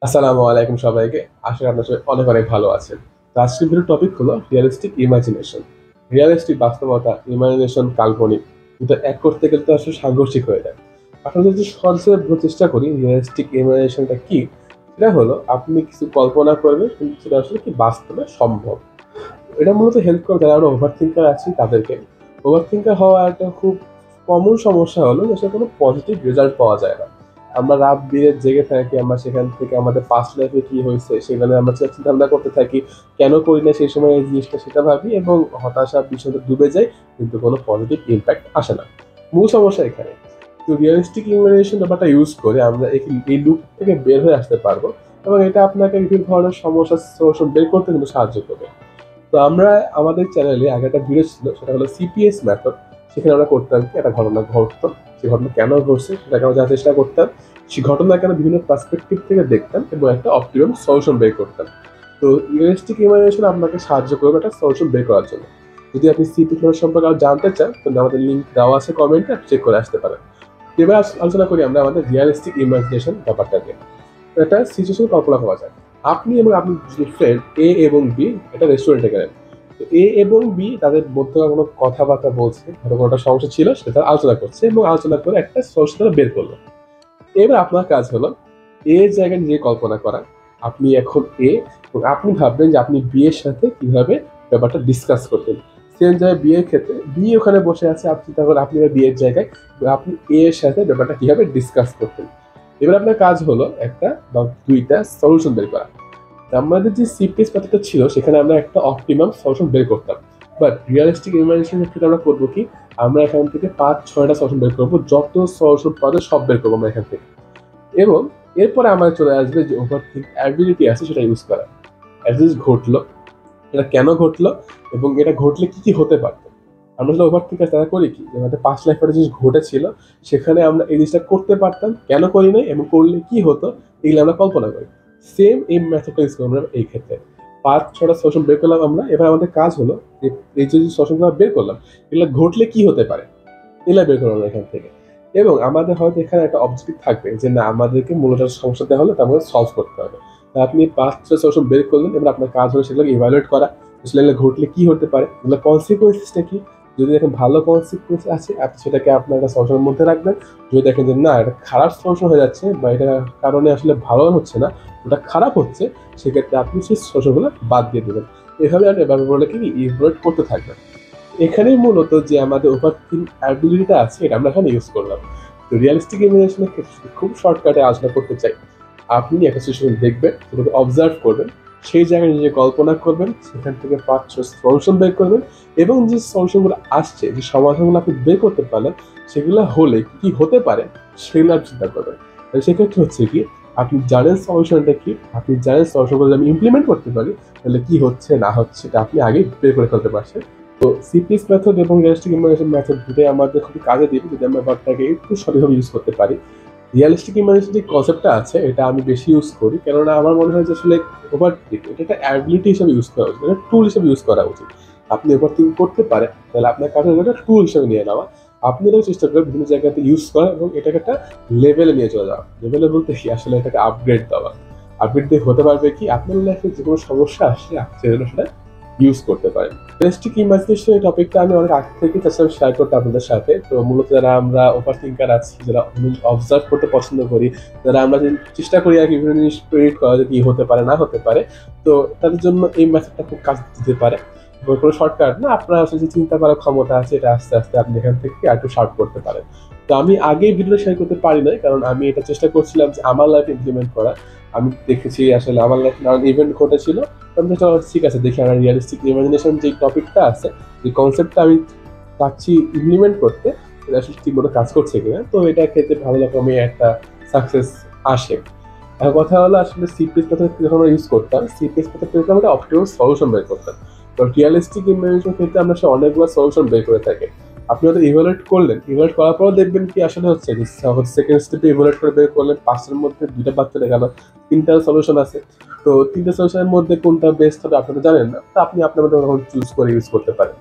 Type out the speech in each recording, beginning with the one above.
আসসালামু আলাইকুম সবাইকে। আশা করি আপনার সবাই অনেক অনেক ভালো আছেন। তো আজকের ভিডিওর টপিক হলো রিয়েলিস্টিক ইমাজিনেশন। রিয়েলিস্টিক বাস্তবতা, ইমাজিনেশন কাল্পনিক, কিন্তু এক করতে গেলে তো আসলে সাংঘর্ষিক হয়ে যায়। আপনারা যদি সহজে বোঝার চেষ্টা করি রিয়েলিস্টিক ইমাজিনেশনটা কি, সেটা হলো আপনি কিছু কল্পনা করবেন কিন্তু সেটা আসলে কি বাস্তবে সম্ভব। এটা মূলত হেল্প করে যারা আমরা ওভার থিঙ্কার আছি তাদেরকে। ওভার থিঙ্কার হওয়া একটা খুব কমন সমস্যা হলো যে আসলে কোনো পজিটিভ রেজাল্ট পাওয়া যায় না। আমরা রাত বিরেত জেগে থাকি, আমরা সেখান থেকে আমাদের পাস্ট লাইফে কি হয়েছে সেখানে আমরা চিন্তা ভাবনা করতে থাকি, কেন করি না সেই সময় এই জিনিসটা সেটা ভাবি এবং হতাশা বিষয়টা ডুবে যায়, কিন্তু কোনো পজিটিভ ইম্প্যাক্ট আসে না। মূল সমস্যা এখানে। তো রিয়েলিস্টিক ইমাজিনেশন ব্যাপারটা ইউজ করে আমরা এই লুপ থেকে বের হয়ে আসতে পারবো এবং এটা আপনাকে বিভিন্ন ধরনের সমস্যার সলিউশন বের করতে কিন্তু সাহায্য করবে। তো আমরা আমাদের চ্যানেলে আগে একটা ভিডিও ছিল, সেটা হলো সিপিএস মেথড। সেখানে আমরা করতাম কি একটা ঘটনা ঘটতো, সেই ঘটনা কেন ঘটছে সেটাকে আমরা জানার চেষ্টা করতাম, সেই ঘটনাকে আমরা বিভিন্ন পার্সপেক্টিভ থেকে দেখতাম এবং একটা অপটিমাম সলিউশন বের করতাম। তো রিয়েলিস্টিক ইমাজিনেশন আপনাকে সাহায্য করবে একটা সলিউশন বের করার জন্য। যদি আপনি সিপি মেথড সম্পর্কে আরো জানতে চান তাহলে আমাদের লিঙ্ক দেওয়া আছে কমেন্টে, চেক করে আসতে পারেন। এবার আলোচনা করি আমরা আমাদের রিয়েলিস্টিক ইমাজিনেশন ব্যাপারটাকে। একটা সিচুয়েশন কল্পনা করা যায়। আপনি এবং আপনার দুজন ফ্রেন্ড এ এবং বি একটা রেস্টুরেন্টে গেলেন। তো এ এবং বি তাদের মধ্যে কোনো কথাবার্তা বলছে, হয়তো কোনোটা সমস্যা ছিল সেটা তারা আলোচনা করছে এবং আলোচনা করে একটা সলিউশন তারা বের করলো। এবার আপনার কাজ হলো এর জায়গায় নিজে কল্পনা করা। আপনি এখন এ এবং আপনি ভাববেন যে আপনি বি এর সাথে কিভাবে ব্যাপারটা ডিসকাস করতেন। সেম জায়গায় বি এর ক্ষেত্রে বি ওখানে বসে আছে, আপনি তখন আপনি বি এর জায়গায় আপনি এ এর সাথে ব্যাপারটা কিভাবে ডিসকাস করতেন। এবার আপনার কাজ হলো একটা বা দুইটা সলিউশন বের করা। আমাদের যে সিপিএস মেথডটা ছিল সেখানে আমরা একটা অপটিমাম সলিউশন বের করতাম। বাট রিয়েলিস্টিক ইমাজিনেশনের ক্ষেত্রে আমরা করবো কি, আমরা এখান থেকে 5-6টা সলিউশন বের করবো, যত সলিউশন পাওয়া যায় সব বের করবো আমরা এখান থেকে। এবং এরপরে আমাদের চলে আসবে যে ওভারথিঙ্ক অ্যাবিলিটি আছে সেটা ইউজ করা। একটা জিনিস ঘটলো, এটা কেন ঘটলো এবং এটা ঘটলে কি কি হতে পারতো। আমরা আসলে ওভারথিঙ্কার তারা করি কি, যে আমাদের পাস্ট লাইফে একটা জিনিস ঘটেছিল, সেখানে আমরা এই জিনিসটা করতে পারতাম, কেন করি নাই এবং করলে কি হতো, এগুলো আমরা কল্পনা করি। সেম এই মেথডটা ইউজ করবো আমরা এই ক্ষেত্রে। 5-6টা সলিউশন বের করলাম আমরা। এবার আমাদের কাজ হলো যে এই যে সলিউশনগুলো বের করলাম, এগুলো ঘটলে কি হতে পারে এগুলো বের করবো আমরা এখান থেকে। এবং আমাদের হয়তো এখানে একটা অবজেক্টিভ থাকবে যে না, আমাদেরকে মূলত সমস্যা দেওয়া হলে তা আমাদের সলভ করতে হবে। তা আপনি 5-6টা সলিউশন বের করলেন, এবার আপনার কাজ হলো সেগুলোকে ইভ্যালুয়েট করা। আসলে এগুলো ঘটলে কি হতে পারে, এগুলো কনসিকুয়েন্সটা কি। যদি দেখেন ভালো কনসিকুয়েন্স আছে, আপনি সেটাকে আপনার একটা সলিউশনের মধ্যে রাখবেন। যদি দেখেন যে না, এটা খারাপ সলিউশন হয়ে যাচ্ছে বা এটার কারণে আসলে ভালো হচ্ছে না, ওটা খারাপ হচ্ছে, সেক্ষেত্রে আপনি সেই সলিউশনগুলো বাদ দিয়ে দেবেন। এভাবে আপনি ব্যাপারগুলোকে ইভ্যালুয়েট করতে থাকবেন। এখানেই মূলত যে আমাদের ওভারথিঙ্ক অ্যাবিলিটিটা আছে এটা আমরা এখানে ইউজ করলাম। তো রিয়েলিস্টিক ইমাজিনেশনের ক্ষেত্রে খুব শর্টকাটে আলোচনা করতে চাই। আপনি একটা সিচুয়েশন দেখবেন, সেটাকে অবজার্ভ করবেন, সেই জায়গায় নিজে কল্পনা করবেন, সেখান থেকে 5-6 সলিউশন বের করবেন এবং যে সলিউশনগুলো আসছে, যে সমাধানগুলো আপনি বের করতে পারলেন, সেগুলো হলে কি হতে পারে সেগুলো আপনি চিন্তা করবেন। সেক্ষেত্রে হচ্ছে কি, আপনি জানেন সলিউশনটা কি, আপনি জানেন সলিউশনগুলো আমি ইমপ্লিমেন্ট করতে পারি, তাহলে কি হচ্ছে না হচ্ছে এটা আপনি আগে বের করে ফেলতে পারছেন। তো সিপিএস মেথড এবং রিয়েলিস্টিক ইমাজিনেশন মেথড দুটোই আমাদের খুবই কাজে দিবে যদি আমরা ব্যাপারটাকে একটু সঠিকভাবে ইউজ করতে পারি। রিয়েলিস্টিক ইমাজিনেশন যে কনসেপ্টটা আছে এটা আমি বেশি ইউজ করি, কেননা আমার মনে হয় যে আসলে ওভারথিঙ্ক এটা একটা অ্যাবিলিটি হিসেবে ইউজ করা উচিত, এটা টুল হিসেবে ইউজ করা উচিত। আপনি ওভারথিঙ্ক করতে পারেন তাহলে আপনার কাছে একটা টুল হিসেবে নিয়ে নেওয়া। আপনি এটাকে চেষ্টা করবেন বিভিন্ন জায়গাতে ইউজ করা এবং এটাকে একটা লেভেলে নিয়ে চলে যাওয়া। লেভেলে বলতে কি, আসলে এটাকে আপগ্রেড দেওয়া। আপগ্রেড দিয়ে হতে পারবে কি, আপনার লাইফে যে কোনো সমস্যা আসলে আপনি সেটা ইউজ করতে পারেন। রিয়েলিস্টিক ইমাজিনেশন এই টপিকটা আমি অনেক আগে থেকে চেষ্টা শেয়ার করতে আপনাদের সাথে। তো মূলত যারা আমরা ওভার থিঙ্কার আছি, যারা অবজার্ভ করতে পছন্দ করি, যারা আমরা চেষ্টা করি আর কি বিভিন্ন জিনিস প্রেডিক্ট করা যে কি হতে পারে না হতে পারে, তো তাদের জন্য এই মেথডটা খুব কাজ দিতে পারে। কোনো শর্টকাট না, আপনার আসলে যে চিন্তা করার ক্ষমতা আছে এটা আস্তে আস্তে আপনি এখান থেকে একটু শার্প করতে পারেন। তো আমি আগেই ভিডিও শেয়ার করতে পারি নাই, কারণ আমি এটা চেষ্টা করছিলাম যে আমার লাইফে ইমপ্লিমেন্ট করা। আমি দেখেছি আসলে আমার লাইফে নানান ইভেন্ট ঘটেছিল। আমি তো ঠিক আছে, দেখি আমার রিয়েলিস্টিক ইমাজিনেশন যে টপিকটা আছে, যে কনসেপ্টটা আমি চাচ্ছি ইমপ্লিমেন্ট করতে, এটা আসলে ঠিকমতো কাজ করছে কিনা। তো এটা ক্ষেত্রে ভালো রকমের একটা সাকসেস আসে। আর কথা হলো আসলে সিপিএস মেথড যখন আমরা ইউজ করতাম, সিপিএস মেথড থেকে আমরা অপটিমাল সলিউশন বের করতাম। তো রিয়েলিস্টিক ইমাজিনেশন ক্ষেত্রে আমরা আসলে অনেকগুলো সলিউশন বের করে থাকি। আপনি হয়তো ইভালুয়েট করলেন, ইভালুয়েট করার পরও দেখবেন কি আসলে হচ্ছে যে সেকেন্ড স্টেপে ইভালুয়েট করে বের করলেন, 5টার মধ্যে 2টা বাদ চলে গেল, 3টা সলিউশন আছে। তো 3টে সলিউশনের মধ্যে কোনটা বেস্ট হবে আপনি তো জানেন না, তো আপনি আপনার মতো তখন চুজ করে ইউজ করতে পারেন।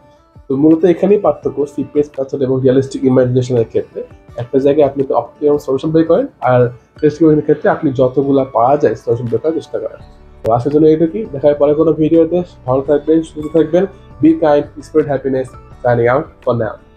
তো মূলত এখানেই পার্থক্য সিপিএস মেথড এবং রিয়েলিস্টিক ইমাজিনেশনের ক্ষেত্রে। একটা জায়গায় আপনি অপটিমাম সলিউশন বের করেন, আর রিয়েলিস্টিক ইমাজিনেশনের ক্ষেত্রে আপনি যতগুলা পাওয়া যায় সলিউশন বের করার চেষ্টা করেন। তো আসার জন্য এইটুকুই, দেখা হয় পরে কোনো ভিডিওতে। ভালো থাকবেন, সুস্থ থাকবেন, be kind, spread happiness, signing out for now.